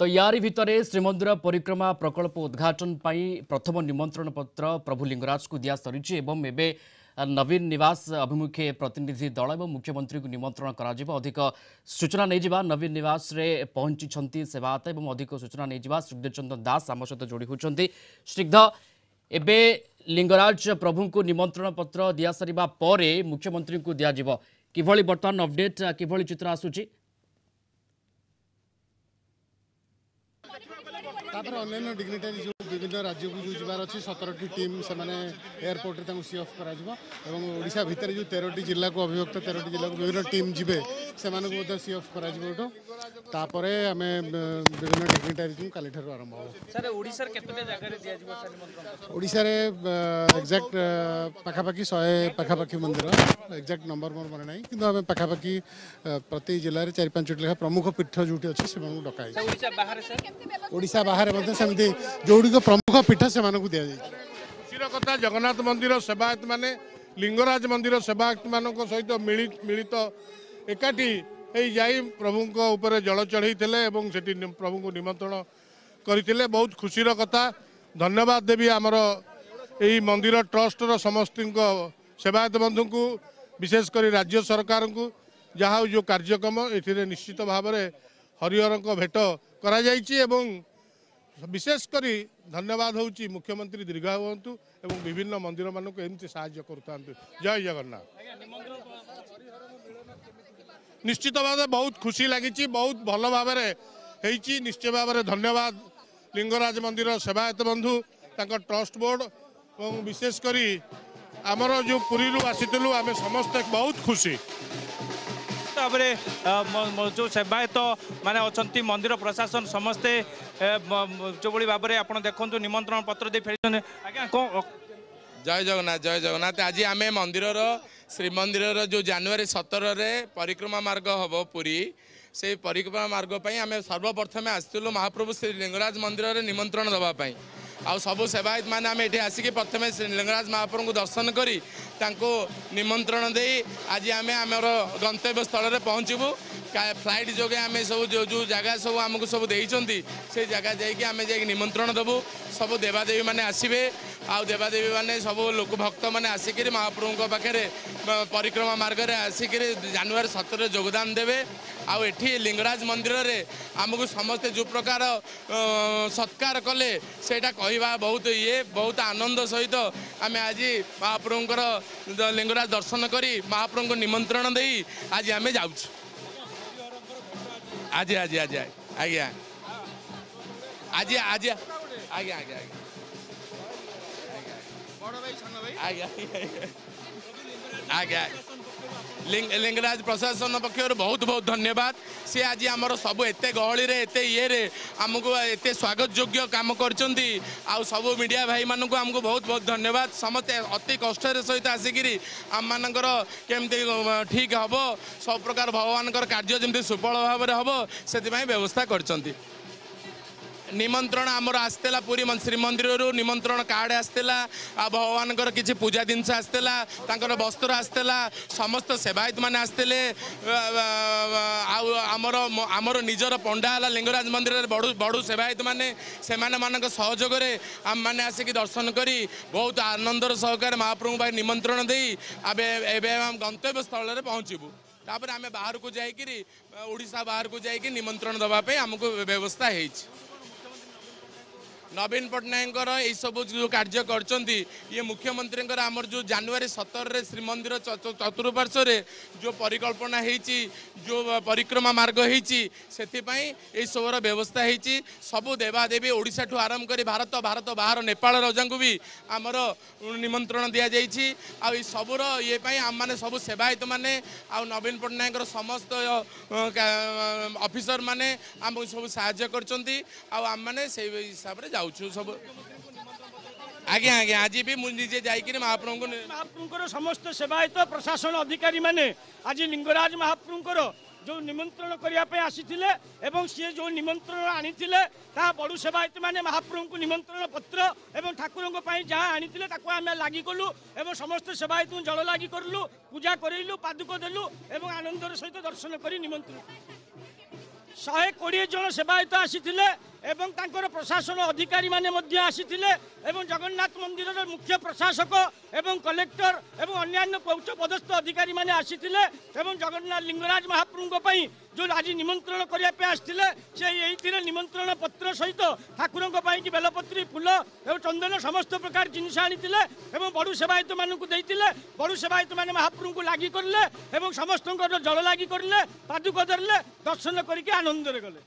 तो यारी भितर श्रीमंदिर परिक्रमा प्रकल्प उद्घाटन प्रथम निमंत्रण पत्र प्रभु लिंगराज को दिया सरी एवं नवीन निवास अभिमुखे प्रतिनिधि दल और मुख्यमंत्री को निमंत्रण करा अधिक सूचना नहीं जावा नवीन निवास रे पहुंची सेवायत और अधिक सूचना नहीं जावा श्रीग्ध चंदन दास आम सहित जोड़ी होती। श्रीग्ध एबे लिंगराज प्रभु को निमंत्रण पत्र दिया सरिबा परे मुख्यमंत्री को दिया किभली बर्तमान अपडेट किभली चित्र आसुची अन्य डिग्निटारी जो विभिन्न राज्य को जो जबार अच्छी 17टी टीम से एयरपोर्ट सी ऑफ करा भितर जो 13टी जिला को अभिभक्त 13टी जिला को विभिन्न टीम जी से सी ऑफ करा तापर आम विभिन्न डिग्निटारी को काली आरंभ हो ओडिशा रे एक्जाक्ट पाखापाखि 100 पाखापाखि मंदिर एक्जाक्ट नंबर मोर मन नहीं कि आम पाखापाखि प्रति जिले में 4-5 लेखा प्रमुख पीठ जो अच्छी से डक ओडिशा बाहर सेमती जोड़ी प्रमुख पीठ से दि कथा जगन्नाथ मंदिर सेवायत माने लिंगराज मंदिर सेवायत मान सहित मिलित एकाठी जाई प्रभु ऊपर जल चढ़ई से प्रभु को निमंत्रण करते बहुत खुशीर कथा। धन्यवाद देवी आमर यही मंदिर ट्रस्टर समस्त सेवायत बंधु को विशेषकर राज्य सरकार को जहाँ जो कार्यक्रम ये निश्चित भाव में हरिहर भेट करा विशेषकर धन्यवाद होची मुख्यमंत्री दीर्घायु हूँ और विभिन्न मंदिर मानक एमती साहाय्य करता। जय जगन्नाथ। निश्चित भाव बहुत खुशी लगी बहुत भल भाव निश्चित भाव में धन्यवाद लिंगराज मंदिर सेवायत बंधु ट्रस्ट बोर्ड और विशेषकर आमर जो पुरी आसीलु आम समस्त बहुत खुशी जो सेवायत माने अच्छा मंदिर प्रशासन समस्ते जो भाव में आप देखो निमंत्रण पत्र दे फेरी आज्ञा कौन। जय जगन्नाथ आज आम मंदिर श्रीमंदिर जो जनवरी 17 रे परिक्रमा मार्ग हम पुरी से परिक्रमा मार्ग आम सर्वप्रथमे आसलु महाप्रभु श्री लिंगराज मंदिर रे निमंत्रण दवापाई आ सबू सेवायत मैंने आम ये आसिक प्रथम श्री लिंगराज महाप्रभु को दर्शन करी निमंत्रण दे आज आम आमर गंतव्य स्थल में पहुँचबू फ्लाइट जोगे आम सब जो जगह सब आमको सब देइचंती से जगह जाइए आम जा निमंत्रण देवु सब देवादेवी मैंने आसबे आ देवादेवी मैंने सब लोक भक्त मैंने आसिक महाप्रभु पाखे परिक्रमा मार्ग में आसिक जनवरी 17 योगदान देवे आठी लिंगराज मंदिर रे आमको समस्ते जो प्रकार सत्कार कले सेटा कहवा बहुत ये बहुत आनंद सहित आम आज महाप्रभुंर लिंगराज दर्शन करी महाप्रभु को निमंत्रण दे आज आम जाऊँ आज आज आज आज्ञा आज आज आज्ञा आज्ञा आज्ञा आज्ञा लिंगराज प्रशासन पक्षर बहुत बहुत धन्यवाद सी आज आमर सब एत गहली एते ये आमको एत स्वागत योग्य काम कर सब मीडिया भाई मानू आमको बहुत बहुत धन्यवाद समस्ते अति कष्ट सहित आसिक आम मानकर केमती ठीक हम सब प्रकार भगवान कार्य जमी सुफल भाव में हम से व्यवस्था कर निमंत्रण आमर आसला पूरी श्रीमंदिर निमंत्रण कार्ड आसला भगवान किसी पूजा जिनस आसला वस्त्र आसला समस्त सेवायत मैंने आसते आमर आमर निजर पंडा है लिंगराज मंदिर बड़ू सेवायत मैंने से सहयोग आम मैंने आसिक दर्शन करी बहुत आनंदर सहकार महाप्रभु भाई निमंत्रण दे आम गंतव्य स्थल में पहुँचबू तापर आम बाहर को जाकि ओडिशा बाहर को जाकि निमंत्रण देवाई आमको व्यवस्था है। नवीन पट्टनायक ये सब जो कार्य कर मुख्यमंत्री आमर जो जनवरी 17 श्रीमंदिर चतुर्पार्श्व जो परिकल्पना होती जो परिक्रमा मार्ग होती से सबर व्यवस्था होती सबू देवादेवी ओडिशा ठू आरंभ कर भारत भारत बाहर नेपाल राजा को भी आमर निमंत्रण दि जाइए सबूर ये आम मैंने सब सेवायत मैंने नवीन पट्टनायक समस्त ऑफिसर मैंने आम सब साहाय्य कर हिसाब से सब आज्ञा आज्ञा आज भी मुझे जाकर महाप्रभुंर समस्त सेवायत प्रशासन अधिकारी माने आज लिंगराज महाप्रभुंर जो निमंत्रण करने आसी सी जो निमंत्रण आनी बड़ू सेवायत माने महाप्रभु को निमंत्रण पत्र एवं ठाकुर जहाँ आनी आम लगी कलु एवं समस्त सेवायत जल लगी कलु पूजा करलु पादुक देलु एवं आनंदर सहित दर्शन कर निमंत्रण 120 जन सेवायत आसीथिले एवं तांकर प्रशासन अधिकारी माने मध्य आसीथिले एवं जगन्नाथ मंदिर मुख्य प्रशासक एवं कलेक्टर एवं अन्यान्य उच्च पदस्थ अधिकारी माने आसीथिले एवं जगन्नाथ लिंगराज महाप्रभु पई जो आज निमंत्रण करिया पे आसीथिले से एइथिरे निमंत्रण पत्र सहित ठाकुर की बेलपत्री फूल एवं चंदन समस्त प्रकार जिनिस आनीथिले एवं बड़ू सेवायत मानकु देइथिले बड़ू सेवायत माने महाप्रभु को लागि करले एवं समस्त जल लागि करले पादुक धरले दर्शन करके आनंद रे गले।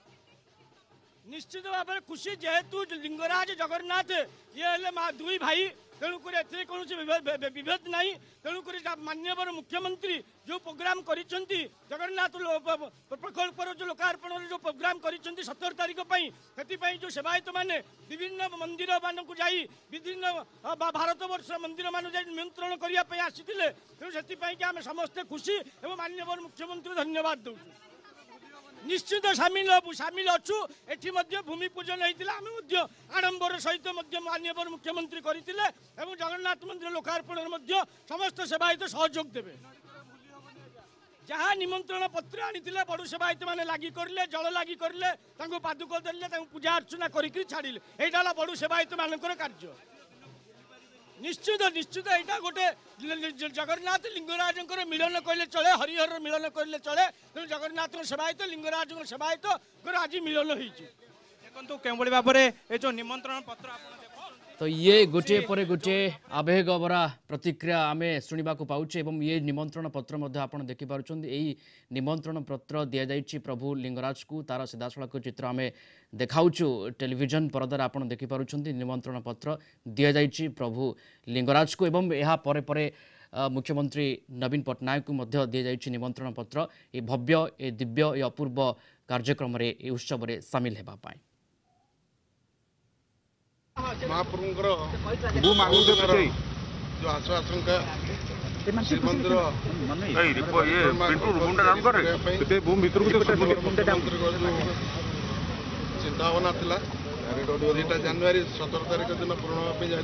निश्चित भाव में खुशी जेहेतु लिंगराज जगन्नाथ ये हेले दुई भाई तेणुक कौन विभेद ना तेणुक माननीय मुख्यमंत्री जो प्रोग्राम कर जगन्नाथ प्रकल्प जो लोकार्पण जो प्रोग्राम कर 17 तारीख से जो सेवायत मैंने विभिन्न मंदिर मानक जाई विभिन्न भारत वर्ष मंदिर मान निमंत्रण करने आसीते तेणु से आम समस्ते खुशी और माननीय मुख्यमंत्री धन्यवाद दौर निश्चित सामिल अच्छु एठी भूमि पूजन होता आम आडंबर सहित माननीय मुख्यमंत्री करते जगन्नाथ मंदिर लोकार्पण समस्त सेवायत सहयोग देवे जहाँ निमंत्रण पत्र आनी बड़ू सेवायत मैंने लगी करले जल लगी करले पादुक देले पूजा अर्चना करी छाड़िले यहाँ बड़ू सेवायत मानकर कार्य निश्चित निश्चित यहाँ गोटे जगन्नाथ लिंगराज मिलन कहले चले हरिहर मिलन कहले चले तेणु जगन्नाथ सेवायत लिंगराज सेवायत आज मिलन देखो के भाव में जो निमंत्रण पत्र तो ये गोटे पर गोटे आवेग भरा प्रतिक्रिया आम शुणा पाचे और ये निमंत्रण पत्र आप देखिपुं यही निमंत्रण पत्र दि जाइए प्रभु लिंगराज को तार सीधासख चित्र आम देखाऊँ टेलीविजन परदार आप देखिपुं निमंत्रण पत्र दि जाइए प्रभु लिंगराज को एवं यह परे परे मुख्यमंत्री नवीन पट्टनायक को दि जाइए निमंत्रण पत्र ये भव्य ये दिव्य ये अपूर्व कार्यक्रम उत्सव में सामिल होगा महाप्रभुଙ୍କର जो आशंका श्रीमंदिर चिंताभावना था 2 जनवरी 17 तारीख दिन पूर्ण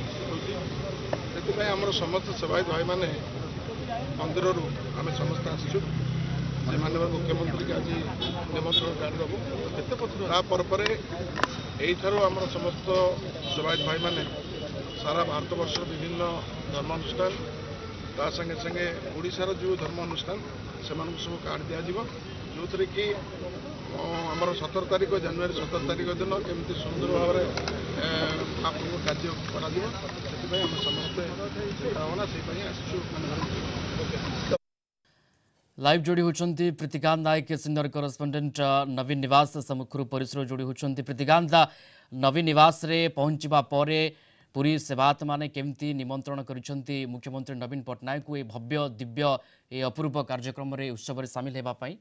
होती आम समस्त सेवायत भाई मैंने मंदिर आम समस्त आसचु से माननीय मुख्यमंत्री आज निमंत्रण कार्ड देवु यहीठार आम समस्त सेवायत भाई मैंने सारा भारत वर्ष विभिन्न धर्मानुष्ठान ता संगे संगे ओडिशार जो धर्मानुष्ठान से सब कार्ड दिज्व जो थे कि आमर 17 तारीख जनवरी 17 तारीख दिन केमती सुंदर भाव महाप्रभु कार्य कर समस्ते भावना से आसचु। लाइव जोड़ी होती प्रीतिकांत नायक सीनियर करेस्पोंडेंट नवीन निवास सम्मुखर परिसर जोड़ी होती प्रीतिकांत नवीन निवास रे पहुंचवा पर पुरी सेवायत माने केमती निमंत्रण करिसेंती मुख्यमंत्री नवीन पट्टनायक को भव्य दिव्य ये अपूर्व कार्यक्रम रे उत्सव में सामिल होगा पाई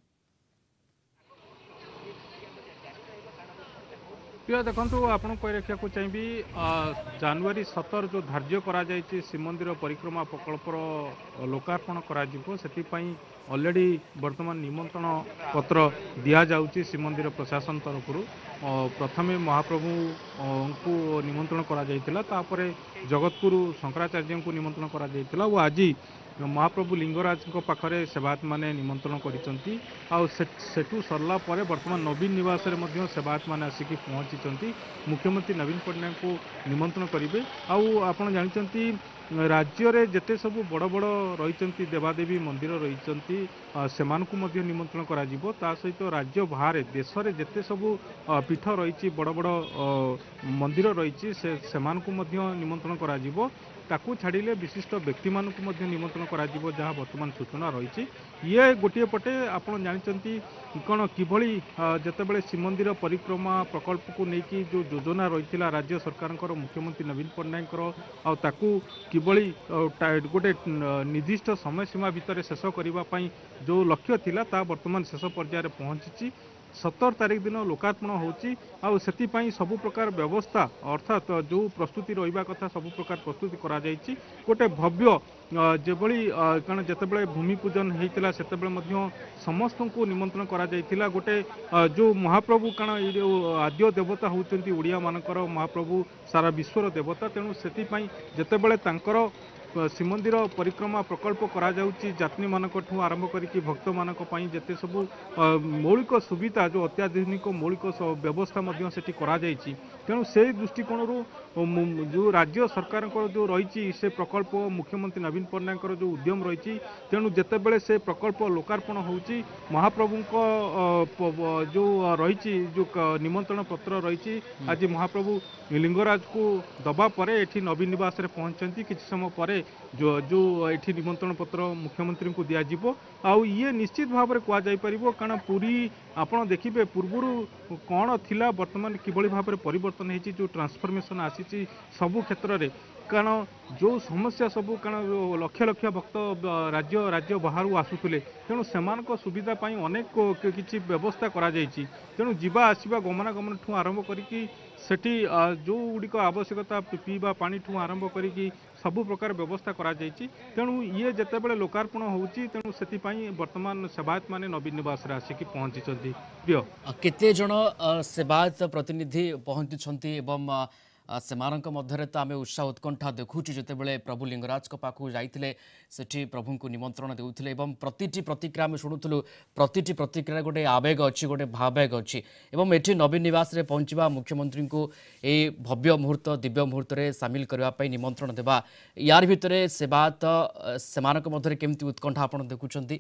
प्रिय देखो आपको कही रखा चाहिए जनवरी 17 जो धार्य करा श्रीमंदिर परिक्रमा प्रकल्पर लोकार्पण कर ऑलरेडी वर्तमान निमंत्रण पत्र दि जाऊँगी श्रीमंदिर प्रशासन तरफ प्रथमे महाप्रभु को निमंत्रण करा जगतपुर शंकराचार्य को निमंत्रण करा आज महाप्रभु लिंगराज पाखरे सेवायत माने निमंत्रण करिसंती सेठू सरला परे वर्तमान नवीन निवास रे सेवायत माने आसिकी पहुंची मुख्यमंत्री नवीन पट्टनायक को निमंत्रण करेंगे आपण जानते राज्य रे जेते सब बड़ बड़ रही देवादेवी मंदिर रही से निमंत्रण करा सहित राज्य बाहर देश में जेते सब पीठ रही बड़ बड़ मंदिर रही से निमंत्रण करा ताकू छाड़िले विशिष्ट व्यक्ति मानक निमंत्रण करा जहाँ वर्तमान सूचना रही ये गोटे पटे आप जानते कौन किभली जितेबाला श्रीमंदिर परिक्रमा प्रकल्प को लेकिन जो योजना रही राज्य सरकार मुख्यमंत्री नवीन पट्टनायक ताकू किभली गोटे निर्दिष्ट समय सीमा भितर शेष करने जो लक्ष्य थिला ता वर्तमान शेष पर्यायर पहुंची 17 तारीख दिन लोकार्पण होती सबु प्रकार व्यवस्था अर्थात जो प्रस्तुति रहा कथा सबु प्रकार प्रस्तुति करा जाइछि गोटे भव्य जेभली कारण जितेबाला भूमि पूजन होता से समस्त को निमंत्रण करा जाइथिला गोटे जो महाप्रभु कारण जो आद्य देवता होउचंती ओडिया मानकर महाप्रभु सारा विश्वर देवता तेणु से जितेबाला श्रीमंदिर परिक्रमा प्रकल्प करा जाउची यात्री मानकठू आरंभ करिकी भक्त मानक पई जेते सब मौलिक सुविधा जो अत्याधुनिक मौलिक व्यवस्था मध्य सेठी करा जाइची तेणु से दृष्टिकोण जो राज्य सरकार जो रही से प्रकल्प मुख्यमंत्री नवीन पट्टनायक जो उद्यम रही तेणु जितेबले से प्रकल्प लोकार्पण होची महाप्रभु जो रही जो निमंत्रण पत्र रही आज महाप्रभु लिंगराज को दबा परे एठी नवीन निवास रे पहुंचती किसी समय परे जो जो एठी निमंत्रण पत्र मुख्यमंत्री को दिया जिवो आउ ये निश्चित भाव में कह जाई परिबो कारण पूरी आपण देखिबे पूर्वरु कौन थिला वर्तमान किभली भाव में परिवर्तन हेची जो ट्रांसफॉर्मेशन आसी सबु क्षेत्र रे कारण जो समस्या सबू कारण लक्ष लक्ष भक्त राज्य राज्य बाहर आसुले तेणु सेमानक सुविधा पाई अनेक किछि व्यवस्था करा जाइछि तेणु जीवा आसवा गमनागमन ठू आरंभ करिकी सेठी जो गुड़िक आवश्यकता पीवा पानी ठू आरंभ करिकी सबु प्रकार व्यवस्था करा जाइछि तेणु ये जेतेबेले लोकार्पण होउछि तेणु सेतिपाई वर्तमान सेवायत माने नवीन निवास रे आसिकी पहुंचिछन्ती प्रिय केते जण सेवायत प्रतिनिधि पहुंचिछन्ती एवं सेमानक मध्यरे तो आमे उत्साह उत्कंठा देखुची जेतेबेले प्रभु लिंगराज को पाखु जाइथिले सेठी प्रभु को निमंत्रण देउथिले एवं प्रतिटी प्रतिक्रिया आमे शुणुथुलु प्रतिटी प्रतिक्रिया गोटे आवेग अछि गोटे भावेग अछि एवं एठी नवीन निवास रे पहुंचीबा मुख्यमंत्री को ए भव्य मुहूर्त दिव्य मुहूर्त रे शामिल करबा पई निमंत्रण देबा यार भितरे सेवात सेमानक मध्यरे केमति उत्कंठा आपण देखुचंती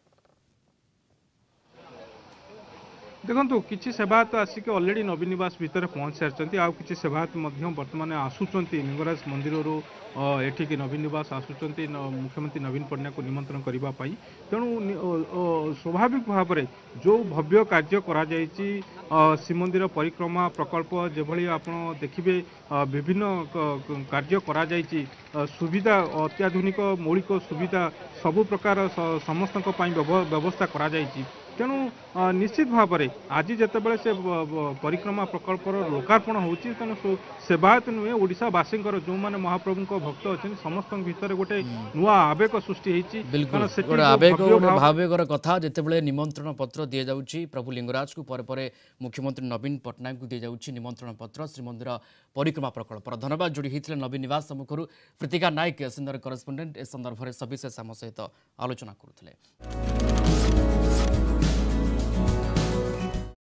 देखो किसी सेवायत आसिक अलरेडी नवीन निवास भितर पहुंच सारी आउ कि सेवायत बर्तमान आसुंच लिंगराज मंदिर एठिकी नवीन निवास आसुंच मुख्यमंत्री नवीन पट्टनायक को निमंत्रण करने तेणु स्वाभाविक भाव में जो भव्य कार्य करा श्रीमंदिर परिक्रमा प्रकल्प जो आप देखिए विभिन्न कार्य करा सुविधा अत्याधुनिक मौलिक सुविधा सबु प्रकार समस्त व्यवस्था करा तेणु निश्चित भाव में आज जितेबाला से परिक्रमा प्रकल्प लोकार्पण होती तेणु सेवायत नुहे ओडावासी जो मैंने महाप्रभु भक्त अच्छे समस्त भीतर गोटे नुआ आवेग सृष्टि भावेगर कथा जितेबाला निमंत्रण पत्र दि जाउछि प्रभु लिंगराज को पर मुख्यमंत्री नवीन पट्टनायक को दि जाउछि निमंत्रण पत्र श्रीमंदिर परिक्रमा प्रकल्प धन्यवाद जोड़ी होते नवीन निवास सम्मुखर प्रीतिका नायक एसएनआर करेस्पोंडेंट ए संदर्भ में सविशेष आम सहित आलोचना करुले।